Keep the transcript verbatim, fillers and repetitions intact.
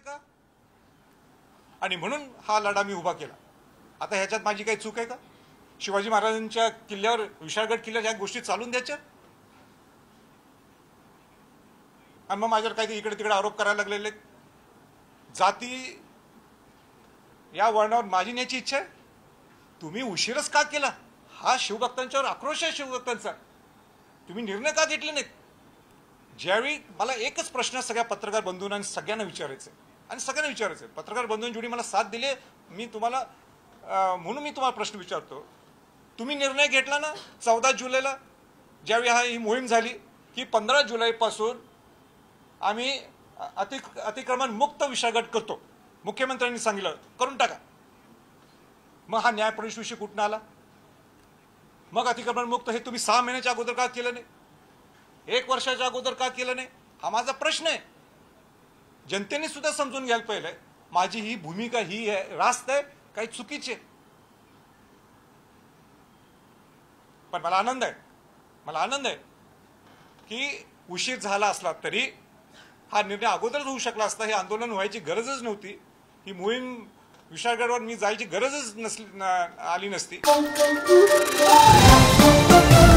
का? आणि म्हणून हा लढा मी उभा केला. आता ह्याच्यात माझी काही चूक आहे का? शिवाजी महाराजांच्या किल्ल्यावर, विशाळगड किल्ल्यावर ह्या गोष्टी चालून द्यायच्या आणि मग माझ्यावर काही इकडे तिकडे आरोप करायला लागलेले. जाती या वर्णावर माझी न्यायची इच्छा आहे. तुम्ही उशीरच का केला हा शिवभक्तांच्यावर आक्रोश आहे. शिवभक्तांचा तुम्ही निर्णय का घेतले नाहीत? ज्यावेळी मला एकच प्रश्न सगळ्या पत्रकार बंधूंना सगळ्यांना विचारायचे आणि सगळ्यांना विचारायचे, पत्रकार बंधूंनी जेवढी मला साथ दिली मी तुम्हाला म्हणून मी तुम्हाला प्रश्न विचारतो. तुम्ही निर्णय घेतला ना चौदा जुलैला ज्यावेळी हा ही मोहीम झाली की पंधरा जुलैपासून आम्ही अति अतिक्रमण मुक्त विशाळगड करतो. मुख्यमंत्र्यांनी सांगितलं करून टाका. मग हा न्याय प्रवेश विषय कुठून आला? मग अतिक्रमण मुक्त हे तुम्ही सहा महिन्याच्या अगोदर का केलं नाही? एक वर्षाच्या अगोदर का केलं नाही? हा माझा प्रश्न आहे. जनतेने सुद्धा समजून घ्यायला पाहिजे माझी ही भूमिका ही आहे रास्त आहे काही चुकीची आहे. पण मला आनंद आहे मला आनंद आहे की उशीर झाला असला तरी हा निर्णय अगोदरच होऊ शकला असता. हे आंदोलन व्हायची गरजच नव्हती. ही मोहीम विशाळगडवर मी जायची गरजच नसली आली नसती.